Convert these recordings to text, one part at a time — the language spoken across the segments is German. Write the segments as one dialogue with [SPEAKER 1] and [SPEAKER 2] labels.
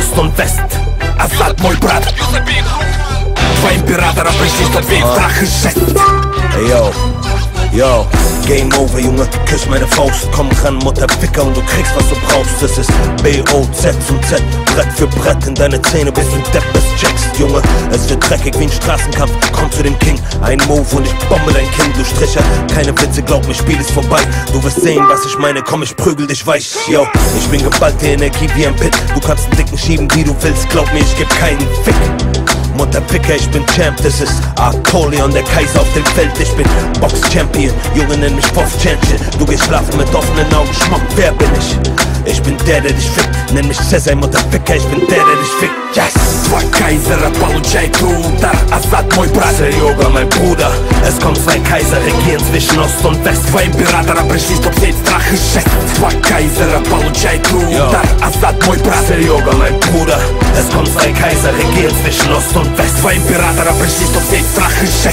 [SPEAKER 1] Ost und West. Azad, мой брат. Два императора пришли, чтоб весь страх исчез.
[SPEAKER 2] Ey yo, Game over, Junge, küss meine Faust. Komm ran, Mutterficker, und du kriegst, was du brauchst. Das ist B-O-Z zum Z, Brett für Brett in deine Zähne, bis du Depp bist, checkst, Junge. Es wird dreckig wie ein Straßenkampf, komm zu dem King. Ein Move und ich bombe dein Kind, du Stricher. Keine Witze, glaub mir, Spiel ist vorbei. Du wirst sehen, was ich meine, komm, ich prügel dich weich. Yo, ich bin geballte Energie wie ein Pit. Du kannst einen Dicken schieben, wie du willst, glaub mir, ich geb keinen Fick. Mutterficker, ich bin Champ, das ist Artolion, der Kaiser auf dem Feld. Ich bin Box-Champion, Junge, nenn mich Boss-Champion. Du gehst schlafen mit offenen Augen, Schmuck, wer bin ich? Ich bin der dich fickt, nenn mich Cäsar, Mutterficker, ich bin der dich fickt. Yes!
[SPEAKER 1] Два Кайзера получает удар. Азад, мой брат.
[SPEAKER 2] Seryoga, mein Bruder. Es kommt zwei Kaiser, regieren zwischen Ost und West.
[SPEAKER 1] Два императора пришли, чтоб сеять страх и жесть. Два Кайзера получает удар. Азад, мой брат.
[SPEAKER 2] Seryoga, mein Bruder. Es kommt zwei Kaiser, regieren zwischen Ost und West.
[SPEAKER 1] Два императора пришли, чтоб сеять страх и жесть.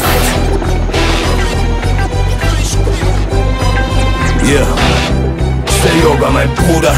[SPEAKER 2] Yeah. Seryoga, mein Bruder.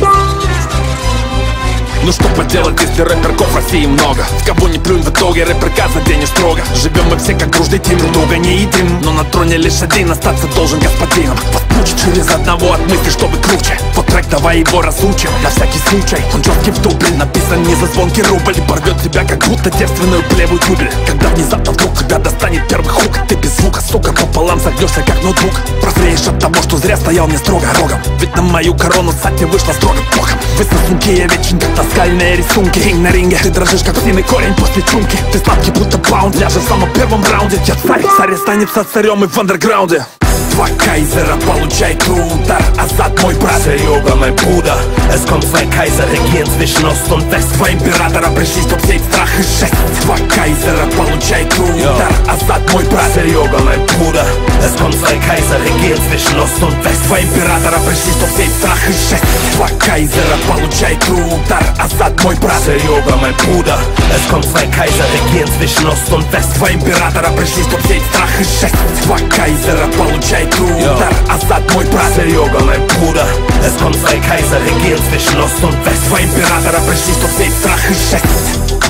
[SPEAKER 1] Ну что поделать, если рэперков в России много? В кого не плюнь, в итоге рэпер каждый день строго. Живем мы все как дружный тим, друг друга не едим. Но на троне лишь один, остаться должен господином. Подпучить через одного от мысли, чтобы круче. Вот трек, давай его разучим, на всякий случай. Он жёсткий в дубле, написан не за звонкий рубль. Порвет тебя, как будто девственную плевую тюбель. Когда внезапно вдруг тебя достанет первый хук, ты без звука, сука, пополам согнешься, как ноутбук. Прозреешь от того, что зря стоял мне строго рогом. Ведь на мою корону сатья вышла строго боком. Вы сосунки, я вечен, как таскальные рисунки. Кинг на ринге, ты дрожишь, как псиный корень после чумки. Ты сладкий, будто баунд, ляжешь в самом первом раунде. Я царь, царь останется царем и в андерграунде. Два Кайзера получает удар. Азад, мой брат.
[SPEAKER 2] Seryoga, mein Bruder. Es kommt zwei Kaiser, regieren zwischen Ost und West.
[SPEAKER 1] Два императора пришли, чтоб сеять страх и жесть. Два Кайзера получает удар. Азад, мой брат.
[SPEAKER 2] Seryoga, mein Bruder. Es kommt zwei Kaiser, regieren zwischen Ost und West.
[SPEAKER 1] Два императора пришли, чтоб сеять страх и жесть. Два Кайзера получает удар. Азад, мой брат.
[SPEAKER 2] Seryoga, mein Bruder. Es kommt zwei Kaiser, regieren zwischen Ost und West.
[SPEAKER 1] Два императора пришли, чтоб сеять страх и жесть. Два Кайзера получает удар. Азад, мой брат.
[SPEAKER 2] Seryoga, mein Bruder. Es kommt zwei Kaiser, regieren zwischen Ost und West.
[SPEAKER 1] Два императора пришли, чтоб сеять страх и жесть.